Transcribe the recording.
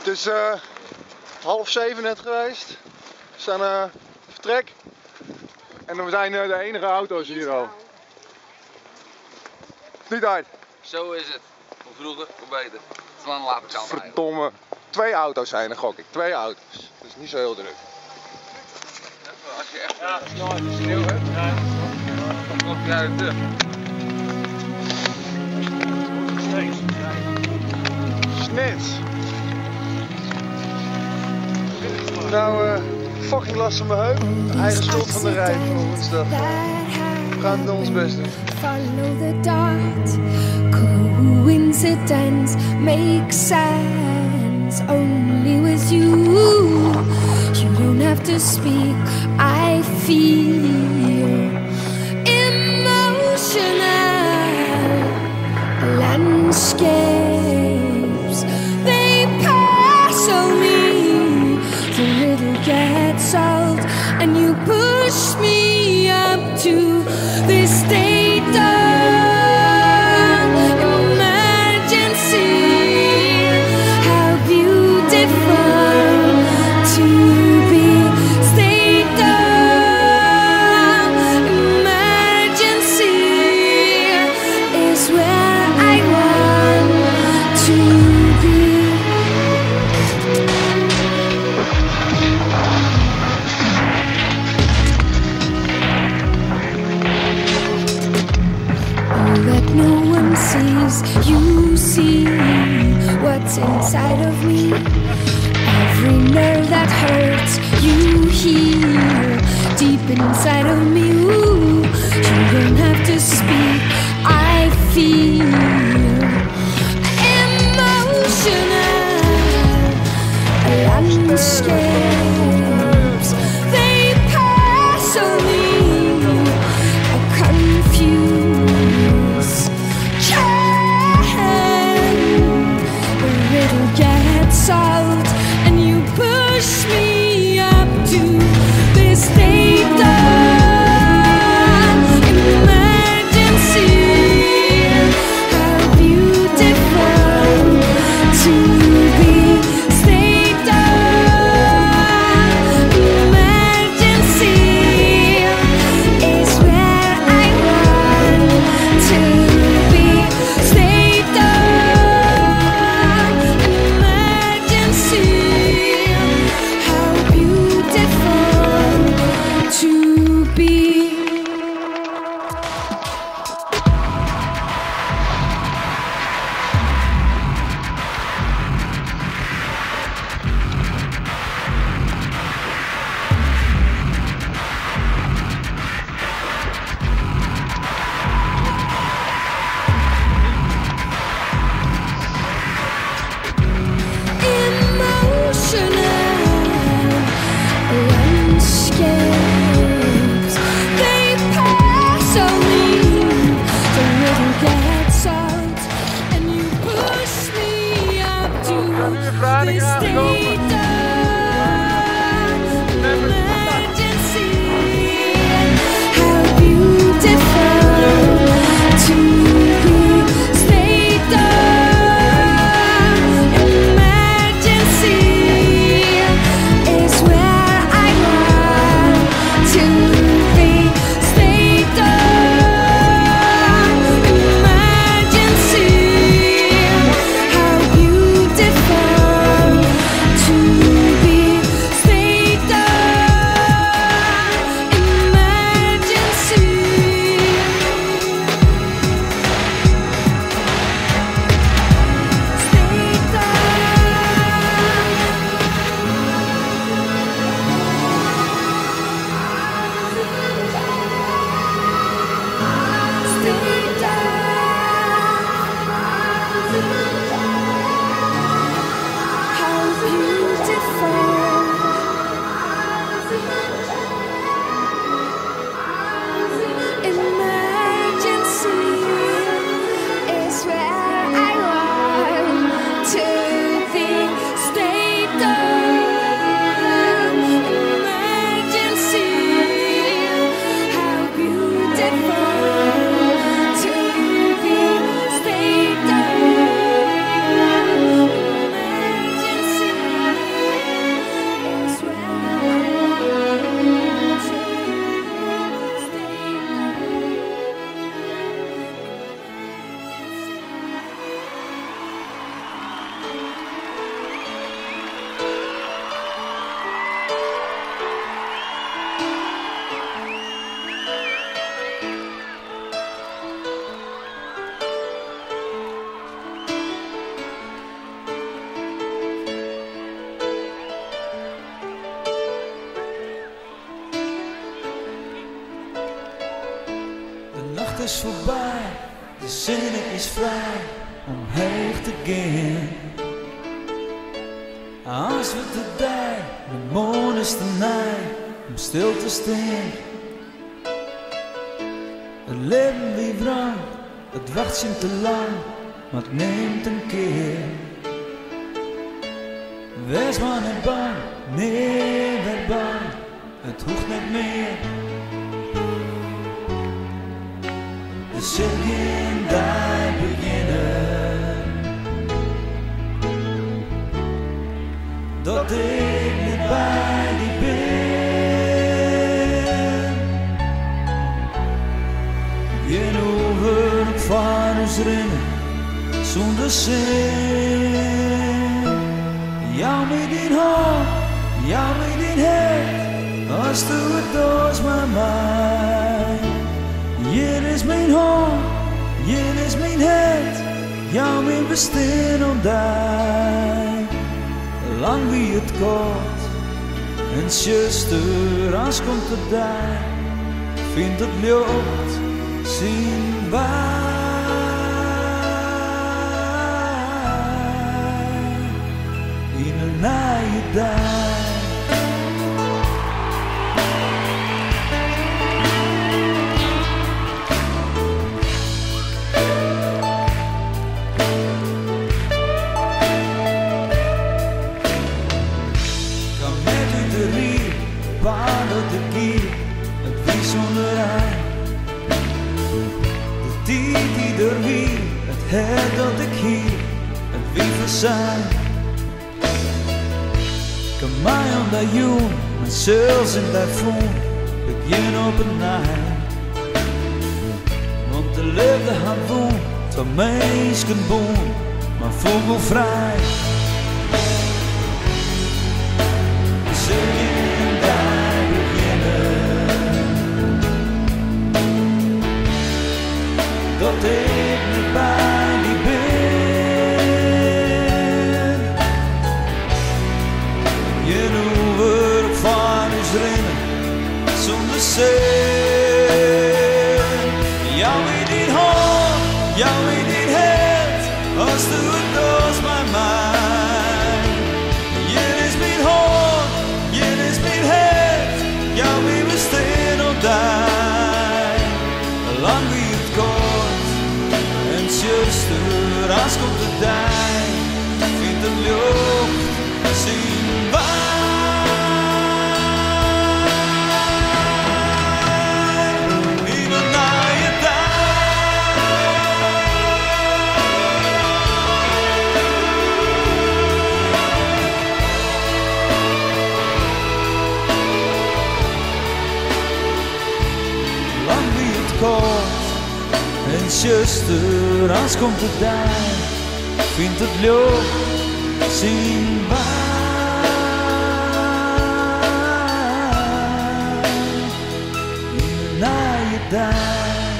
Het is 6:30 net geweest. We staan vertrek. En we zijn de enige auto's hier al. Niet uit. Zo is het. Hoe vroeger, hoe beter. Het is wel een late kant. Verdomme. 2 auto's zijn er, gok ik. 2 auto's. Dat is niet zo heel druk. Als je echt snel uit de sneeuw hebt, dan komt hij uit de. Snits. Nou, fucking last van mijn heup. Eigen schuld van de rij van woensdag. We gaan het ons best doen. Follow the dot. Coincidence makes sense only with you. You don't have to speak. I feel emotional landscapes. They pass on me. The little gets old, and you push me up to this state of emergency. How beautiful to be state of emergency is where I want to be. That no one sees, you see what's inside of me. Every nerve that hurts, you hear deep inside of me. Ooh, you don't have to speak, I feel emotional landscapes. They pass on me. Confused the riddle gets solved, and you push me up to this state of is voorbij, de zin is vrij om heen te gaan. Als we te dij, de mond is te nij om stil te staan. Het leven wie brand, het wacht je te lang, maar het neemt een keer. Wees maar niet bang, nee, werd bang, het hoeft niet meer. De zin daar beginnen, dat ik niet bij die ben. Geen over van ons rennen, zonder zin. Jou met die hand, jou met die hand, als du het doos met mij. Hier is mijn hand, hier is mijn hand, jou mijn bestaan om die. Lang wie het kort, en zuster, als komt het daar, vindt het lucht, zien wij. In een naaie dag. Kan met u de rier, paarden de gier, het wie zonder ei. De tijd die er wie, het het dat ik hier, het wie verzijn. Kan mij om dat joen, mijn zels in dat voen, begin op een nacht. Want de liefde had woon, van meisken boon, maar vogelvrij. Zingen daar beginnen, dat ik niet bij die ben. Je over van ons rennen, zonder zin. Jou in die hand, jou in die hand, als du het doos met mij. Hier is mijn hand, hier is mijn hand, jou wie we staan op die. Lang wie het kort, en zuster, als komt de dij, vindt het lucht, zien wij. En zuster, als komt het daar, vindt het lucht, zien wij. In de naaie dag.